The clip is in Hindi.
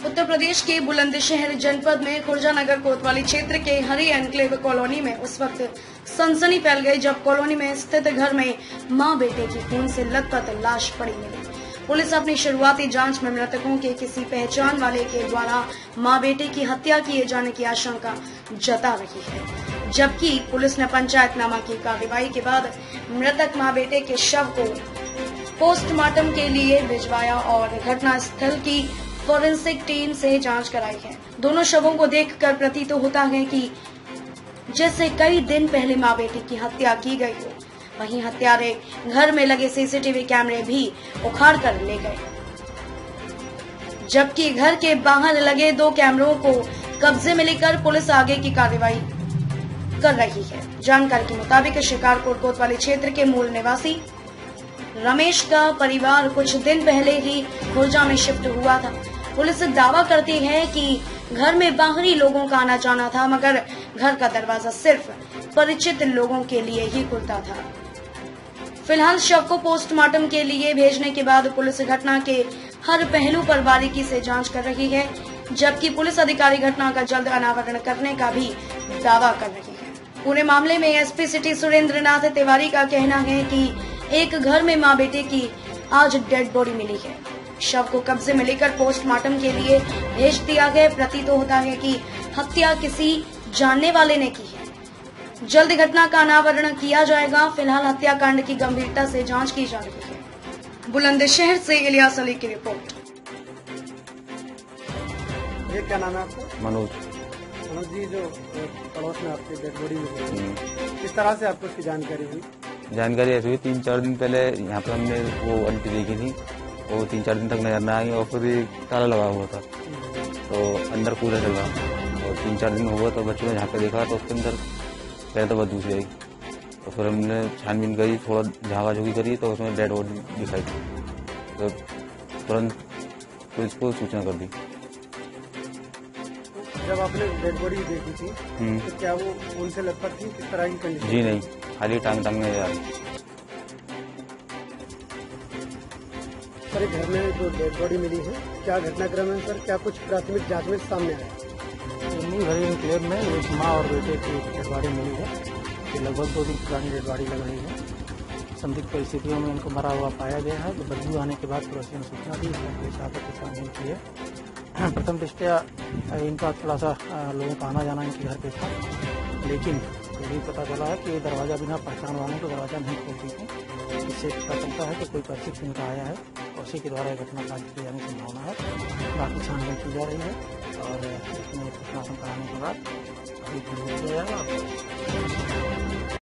उत्तर प्रदेश के बुलंदशहर जनपद में खुर्जानगर कोतवाली क्षेत्र के हरी एनक्लेव कॉलोनी में उस वक्त सनसनी फैल गई जब कॉलोनी में स्थित घर में मां बेटे की खून से लथपथ लाश पड़ी मिली। पुलिस अपनी शुरुआती जांच में मृतकों के किसी पहचान वाले के द्वारा मां बेटे की हत्या किए जाने की आशंका जता रही है, जबकि पुलिस ने पंचायतनामा की कार्रवाई के बाद मृतक मां बेटे के शव को पोस्टमार्टम के लिए भिजवाया और घटना स्थल की फॉरेंसिक टीम से जांच कराई है। दोनों शवों को देखकर प्रतीत होता है कि जैसे कई दिन पहले मां बेटी की हत्या की गई हो। वहीं हत्यारे घर में लगे सीसीटीवी कैमरे भी उखाड़ कर ले गए, जबकि घर के बाहर लगे 2 कैमरों को कब्जे में लेकर पुलिस आगे की कार्रवाई कर रही है। जानकारी के मुताबिक शिकारपुर कोतवाली क्षेत्र के मूल निवासी रमेश का परिवार कुछ दिन पहले ही खुर्जा में शिफ्ट हुआ था। पुलिस दावा करती है कि घर में बाहरी लोगों का आना जाना था, मगर घर का दरवाजा सिर्फ परिचित लोगों के लिए ही खुलता था। फिलहाल शव को पोस्टमार्टम के लिए भेजने के बाद पुलिस घटना के हर पहलू पर बारीकी से जांच कर रही है, जबकि पुलिस अधिकारी घटना का जल्द अनावरण करने का भी दावा कर रही है। पूरे मामले में एसपी सिटी सुरेंद्र नाथ तिवारी का कहना है कि एक घर में मां बेटे की आज डेड बॉडी मिली है। शव को कब्जे में लेकर पोस्टमार्टम के लिए भेज दिया गया। प्रतीत होता है कि हत्या किसी जानने वाले ने की है। जल्द घटना का अनावरण किया जाएगा। फिलहाल हत्याकांड की गंभीरता से जांच की जा रही है। बुलंदशहर से इलियास अली की रिपोर्ट। ये क्या नाम है आपका? मनोज। मनोज जी, जो पड़ोस में आपकी डेड बॉडी मिली, किस तरह से आपको उसकी जानकारी हुई? जानकारी ऐसी हुई 3-4 दिन पहले यहाँ पे हमने वो आंटी देखी थी, वो 3-4 दिन तक नजर न आई और फिर ताला लगा हुआ था, तो अंदर कूलर चल रहा और 3-4 दिन हुआ तो बच्चों ने यहाँ पे देखा तो उसके अंदर पहले तो बदबू सी आई, तो फिर हमने छानबीन करी, थोड़ा झाँका-झुकी करी तो उसमें डेड बॉडी दिखाई तो तुरंत पुलिस को सूचना कर दी। जब आपने डेड बॉडी देखी थी तो क्या वो उनसे लथपथ थी? किस तरह की कंडीशन? जी नहीं, खाली टांग में जा रही। सर, घर में जो डेड बॉडी मिली है, क्या घटनाक्रम है सर? क्या कुछ प्राथमिक जांच में सामने आया? हरी एनक्लेव में एक माँ और बेटे की डेड बॉडी मिली है कि लगभग 2 दिन पुरानी डेड बॉडी लग रही है। संदिग्ध परिस्थितियों में इनको मरा हुआ पाया गया है। तो बदबू आने के बाद पड़ोसियों ने सूचना दी, पुलिस आकर छानबीन की है। प्रथम दृष्टया इनका थोड़ा सा लोगों का आना जाना इनके घर पे था, लेकिन ये पता चला है कि दरवाजा बिना पहचान वालों को दरवाजा नहीं खोलती थी। इससे पता चलता है कि कोई परिचित इनका आया है और उसी के द्वारा घटना कांड किए जाने की संभावना है। बाकी छानबीन की जा रही है और इसमें पोस्टमार्टम कराने के बाद अभी जाएगा।